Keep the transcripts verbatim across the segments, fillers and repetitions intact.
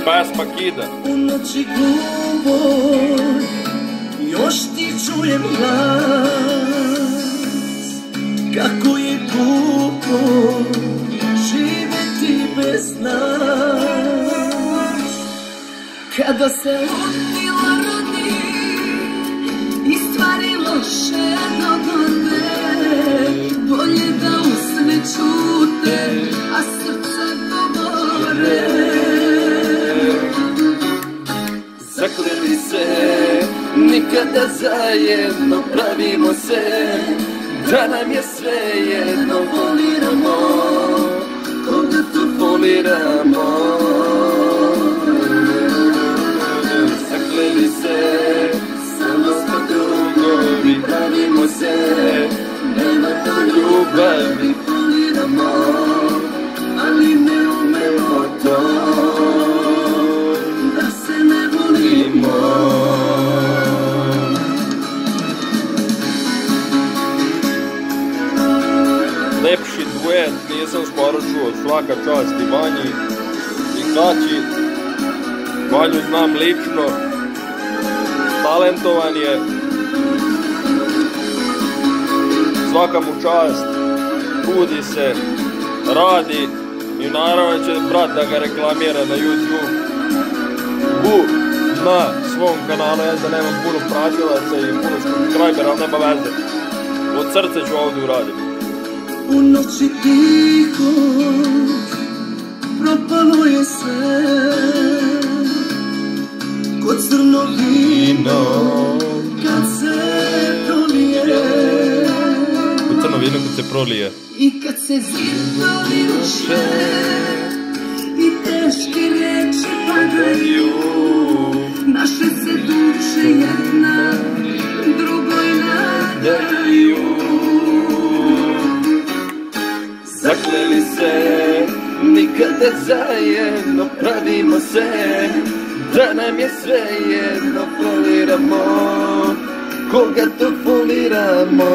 pesma kida. U noći guboj još ti čujem glas, kako je glupo živjeti bez nas. Kada se odnila rodi i stvari loše dogode, bolje da usne čute, a srca govore. Zakleli se, nikada zajedno pravimo se, da nam je sve jedno, voliramo koga tu voliramo. Zakleli se, samo smo drugovi, pravimo se, nema to ljubavi, voliramo, ali ne umemo to. Lepši duet nisam skoro čuo, svaka čast i Vanji i Kaći. Vanju znam lično, talentovan je, svaka mu čast, trudi se, radi i naravno će brat da ga reklamira na YouTube. U, na svom kanalu, ja da nemam puno pratilaca i puno subscribera, ali nema veze. Od srca ću ovdje uraditi. U noći tiho propalo je sve, kod crno vino kad se prolije, kod crno vino kad se prolije i kad se zidovi ruše i teške riječi padaju, naše se duše jedna drugoj nadaju. Zakleli se, nikada zajedno pravimo se, da nam je sve jedno, voliramo koga to voliramo.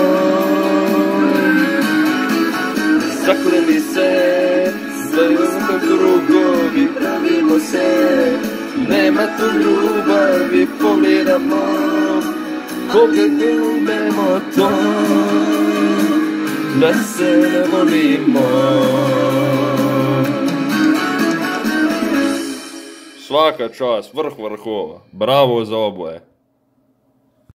Zakleli se, zajedno drugovi, pravimo se, nema tu ljubavi, voliramo koga ljubimo to. Da se ne volimo. Svaka čast, vrh vrhova, bravo za oboje.